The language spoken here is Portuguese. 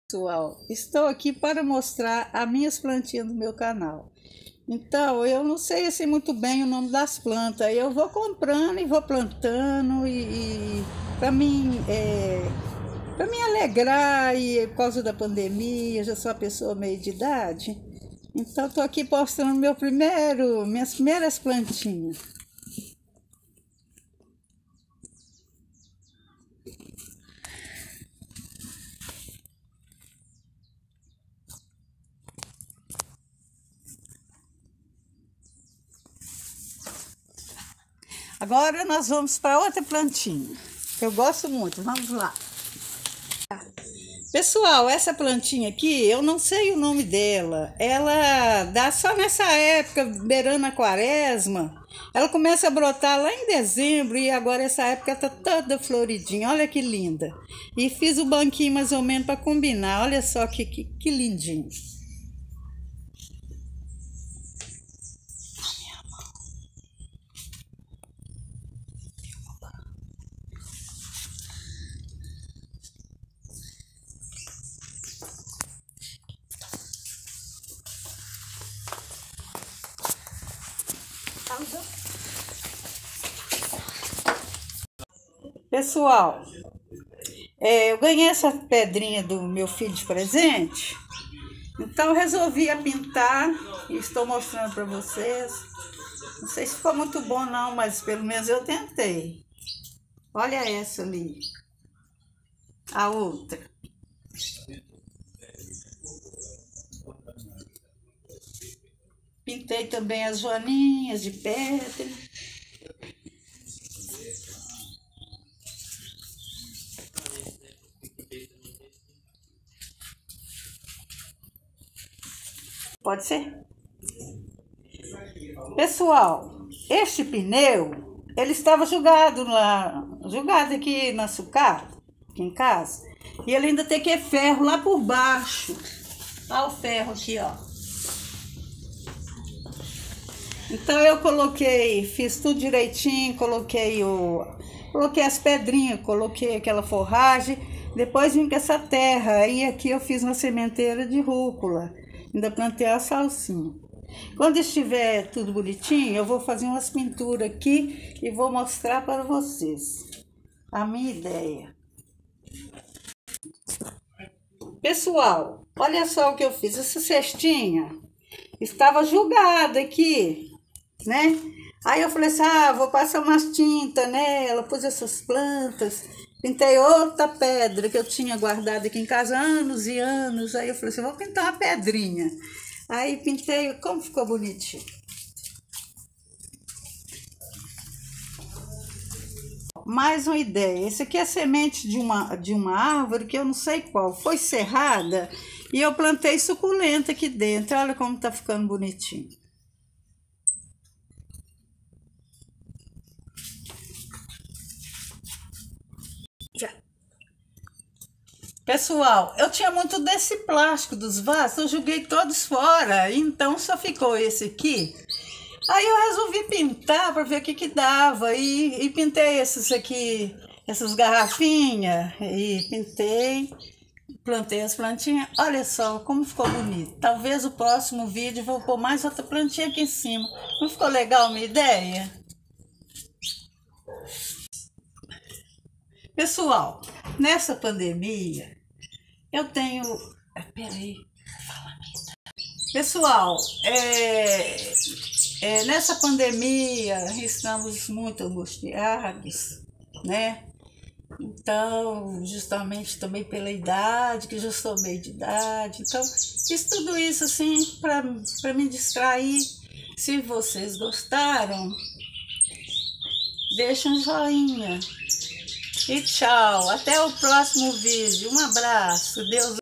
Pessoal, estou aqui para mostrar as minhas plantinhas do meu canal. Então, eu não sei assim muito bem o nome das plantas. Eu vou comprando e vou plantando e para mim alegrar, e por causa da pandemia, já sou uma pessoa meio de idade. Então, estou aqui mostrando minhas primeiras plantinhas. Agora nós vamos para outra plantinha, que eu gosto muito. Vamos lá. Pessoal, essa plantinha aqui, eu não sei o nome dela. Ela dá só nessa época, beirando a quaresma. Ela começa a brotar lá em dezembro e agora essa época tá toda floridinha. Olha que linda. E fiz o banquinho mais ou menos para combinar. Olha só que lindinho. Pessoal, eu ganhei essa pedrinha do meu filho de presente, então resolvi pintar e estou mostrando para vocês. Não sei se ficou muito bom não, mas pelo menos eu tentei. Olha essa ali, a outra. Pintei também as joaninhas de pedra. Pode ser? Pessoal, este pneu, ele estava jogado aqui na sucata, aqui em casa. E ele ainda tem que ter ferro lá por baixo. Olha o ferro aqui, ó. Então eu fiz tudo direitinho, coloquei as pedrinhas, coloquei aquela forragem, depois vim com essa terra. Aí aqui eu fiz uma sementeira de rúcula, ainda plantei a salsinha. Quando estiver tudo bonitinho, eu vou fazer umas pinturas aqui e vou mostrar para vocês a minha ideia. Pessoal, olha só o que eu fiz. Essa cestinha estava jogada aqui, né? Aí eu falei assim, vou passar umas tintas nela, pus essas plantas, pintei outra pedra que eu tinha guardado aqui em casa há anos e anos. Aí eu falei assim, vou pintar uma pedrinha. Aí pintei, como ficou bonitinho. Mais uma ideia, esse aqui é semente de uma árvore que eu não sei qual, foi serrada e eu plantei suculenta aqui dentro. Olha como tá ficando bonitinho. Já. Pessoal, eu tinha muito desse plástico dos vasos, eu joguei todos fora, então só ficou esse aqui. Aí eu resolvi pintar para ver o que dava e pintei esses aqui, essas garrafinhas, e pintei, plantei as plantinhas. Olha só como ficou bonito. Talvez o próximo vídeo eu vou pôr mais outra plantinha aqui em cima. Não ficou legal a minha ideia? Pessoal, nessa pandemia, eu tenho... Peraí, pessoal, nessa pandemia estamos muito angustiados, né? Então, justamente também pela idade, que já sou meio de idade, então fiz tudo isso assim para me distrair. Se vocês gostaram, deixa um joinha. E tchau, até o próximo vídeo. Um abraço, Deus